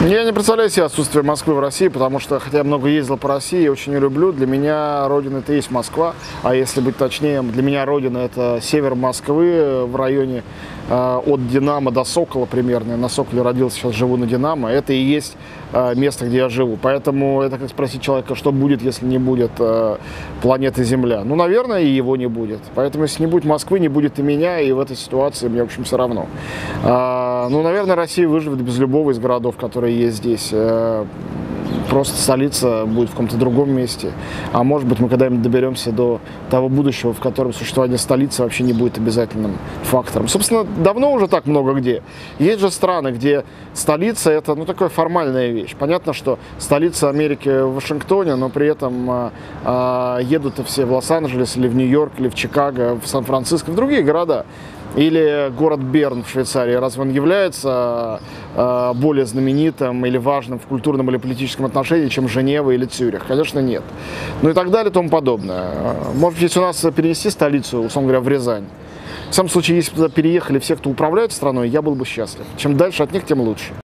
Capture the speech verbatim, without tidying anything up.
Я не представляю себе отсутствие Москвы в России, потому что, хотя я много ездил по России, я очень ее люблю. Для меня родина это и есть Москва, а если быть точнее, для меня родина это север Москвы в районе э, от Динамо до Сокола примерно. Я на Соколе родился, сейчас живу на Динамо. Это и есть э, место, где я живу. Поэтому это как спросить человека, что будет, если не будет э, планеты Земля. Ну, наверное, и его не будет. Поэтому, если не будет Москвы, не будет и меня, и в этой ситуации мне, в общем, все равно. Э, ну, наверное, Россия выживет без любого из городов, которые есть здесь. Просто столица будет в каком-то другом месте. А может быть, мы когда-нибудь доберемся до того будущего, в котором существование столицы вообще не будет обязательным фактором. Собственно, давно уже так много где. Есть же страны, где столица – это, ну, такая формальная вещь. Понятно, что столица Америки в Вашингтоне, но при этом э, э, едут все в Лос-Анджелес или в Нью-Йорк, или в Чикаго, в Сан-Франциско, в другие города. Или город Берн в Швейцарии, разве он является э, более знаменитым или важным в культурном или политическом отношении, чем Женева или Цюрих? Конечно, нет. Ну и так далее и тому подобное. Может быть, если у нас перенести столицу, условно говоря, в Рязань. В самом случае, если бы туда переехали все, кто управляет страной, я был бы счастлив. Чем дальше от них, тем лучше.